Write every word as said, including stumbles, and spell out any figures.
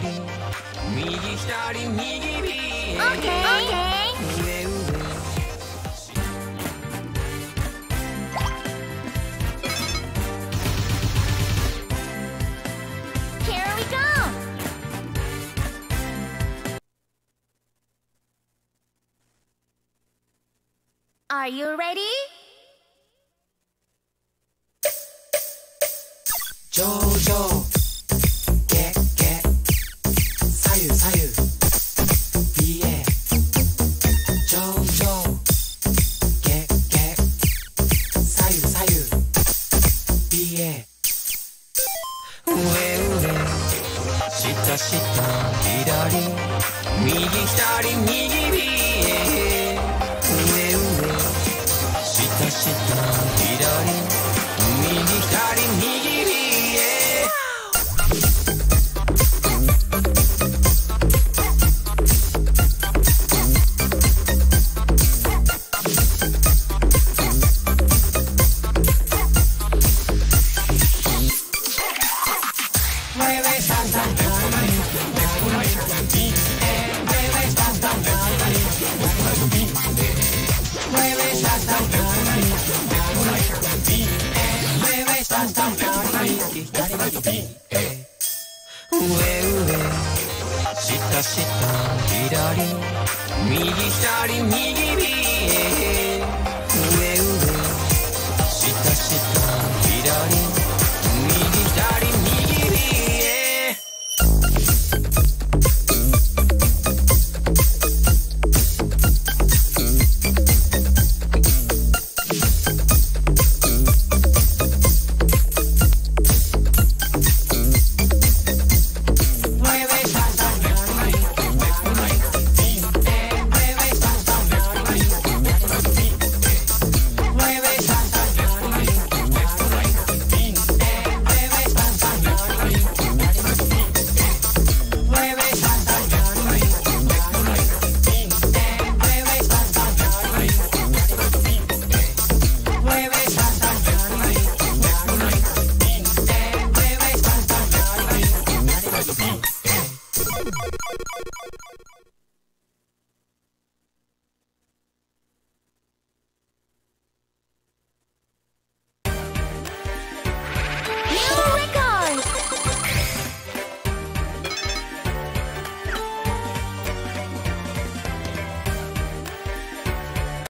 左右左右 B へ Okay. 上上 Here we go. Are you ready? 上上下下左右左右 B へ上上下下左右左右 B へ上上下下左右左右 B へ上上下下左右左右 B へ上上下下左右左右 B へ